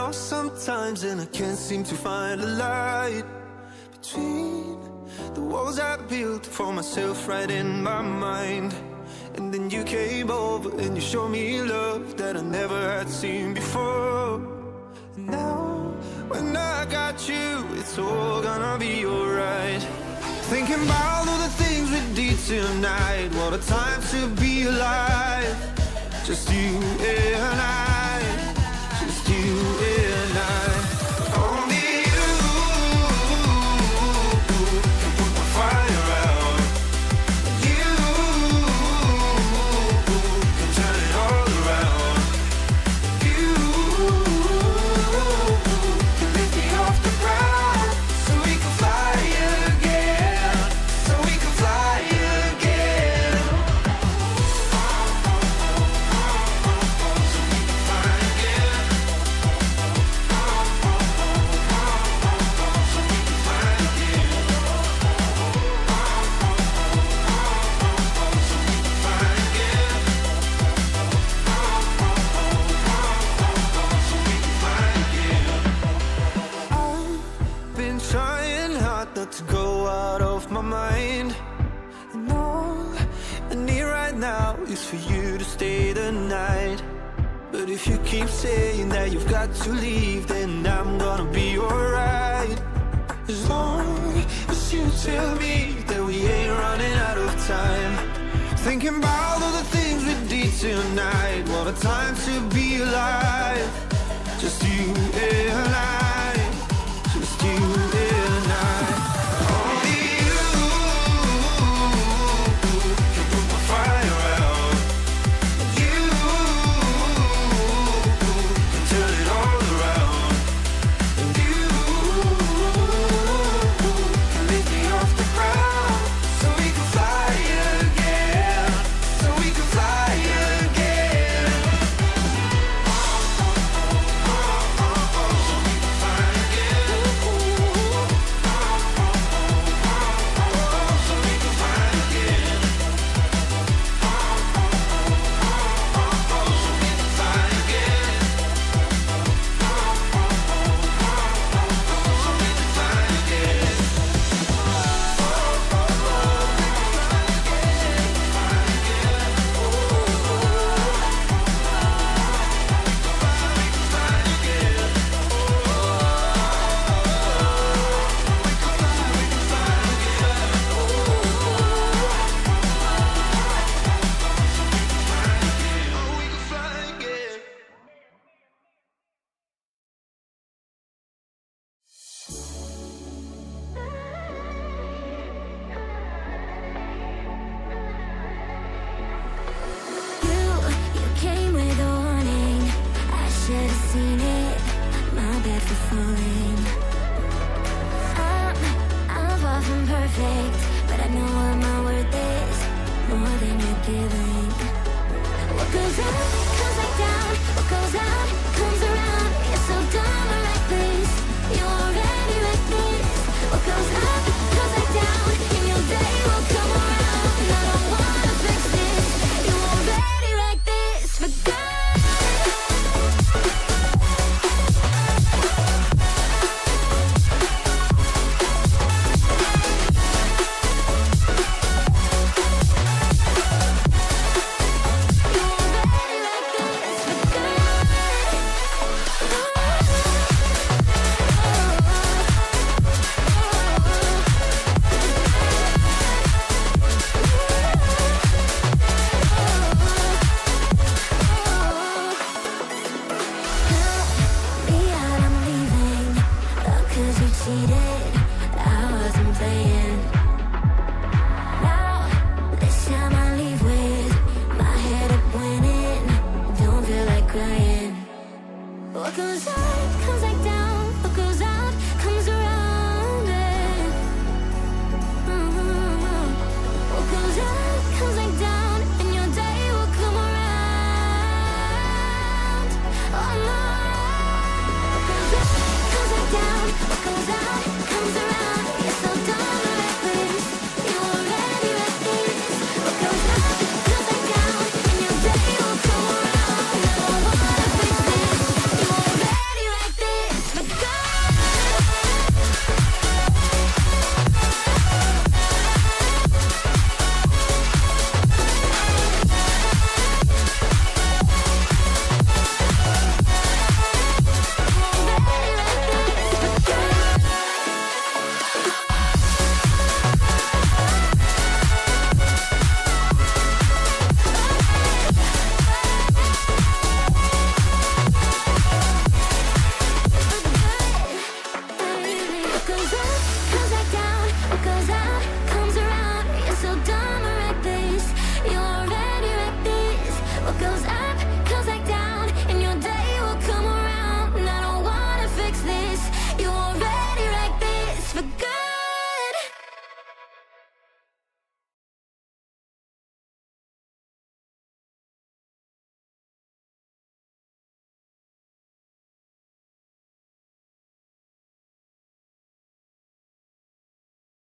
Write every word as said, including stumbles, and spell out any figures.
lost sometimes and I can't seem to find a light between the walls I built for myself right in my mind. And then you came over and you showed me love that I never had seen before. And now, when I got you, it's all gonna be alright. Thinking about all the things we did tonight. What a time to be alive. Just you and I, just you and I. Only you can put the fire out. You can turn it all around. You can lift me off the ground so we can fly again, so we can fly again. Trying hard not to go out of my mind. And all I need right now is for you to stay the night. But if you keep saying that you've got to leave, then I'm gonna be alright. As long as you tell me that we ain't running out of time. Thinking about all the things we did tonight. What a time to be alive. Just you